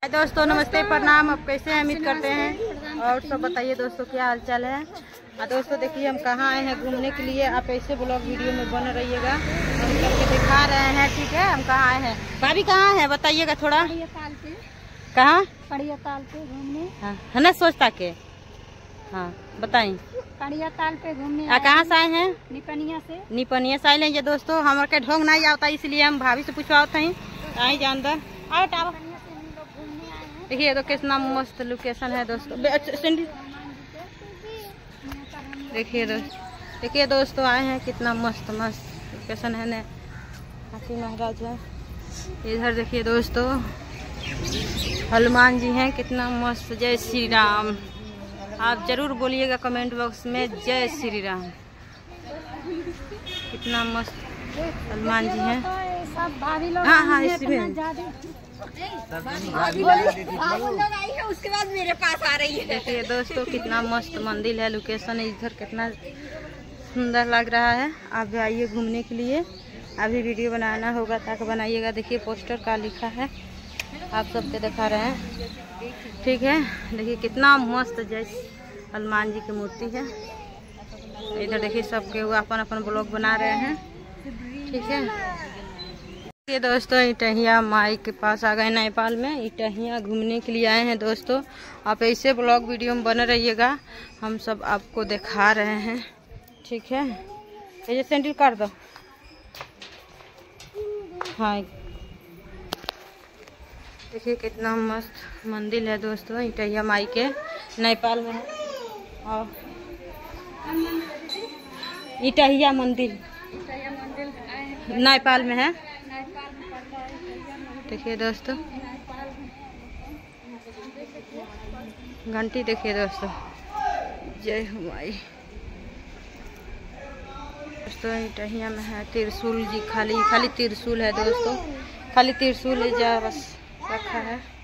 दोस्तों नमस्ते प्रणाम। आप कैसे हैं? उम्मीद करते हैं और सब बताइए दोस्तों क्या हाल चाल है। दोस्तों देखिए हम कहाँ आए हैं घूमने के लिए। आप ऐसे ब्लॉग वीडियो में बने रहिएगा, हम करके दिखा रहे हैं। ठीक है, हम कहाँ आए हैं, भाभी कहाँ है बताइएगा थोड़ा। कहाँ? कड़िया ताल पे घूमने। हाँ है ना, सोचता के। हाँ बताइए। कड़िया ताल पे घूमने। कहाँ से आए हैं? निपनिया से। निपनिया से आए हैं। ये दोस्तों हमारे के ढोंग नहीं आता, इसलिए हम भाभी से पूछवाते हैं। आई जा अंदर आओ टावा। देखिए तो कितना मस्त लोकेशन है दोस्तों। देखिए दोस्तों आए हैं, कितना मस्त मस्त लोकेशन है ना। हाथी महाराज है इधर। देखिए दोस्तों हनुमान जी हैं, कितना मस्त। जय श्री राम। आप जरूर बोलिएगा कमेंट बॉक्स में जय श्री राम। कितना मस्त हनुमान जी हैं। हाँ हाँ इसमें उसके बाद मेरे पास आ रही है। देखिए दोस्तों कितना मस्त मंदिर है, लोकेशन है इधर, कितना सुंदर लग रहा है। आप भी आइए घूमने के लिए। अभी वीडियो बनाना होगा ताकि बनाइएगा। देखिए पोस्टर का लिखा है, आप सबके दिखा रहे हैं। ठीक है, देखिए कितना मस्त जय हनुमान जी की मूर्ति है। इधर देखिए सबके वो अपन अपन ब्लॉग बना रहे हैं। ठीक है, ये दोस्तों इटहिया माई के पास आ गए नेपाल में। इटहिया घूमने के लिए आए हैं दोस्तों। आप ऐसे ब्लॉग वीडियो में बने रहिएगा, हम सब आपको दिखा रहे हैं। ठीक है, ये सैंडल कर दो। हाँ देखिए कितना मस्त मंदिर है दोस्तों, इटहिया माई के नेपाल में है। और इटहिया मंदिर नेपाल में है। देखिए दोस्तों घंटी देखिए दोस्तों, जय हुमाई। दोस्तों इटहिया में है त्रिशूल जी, खाली त्रिशूल है दोस्तों, खाली त्रिशूल जा बस रखा है।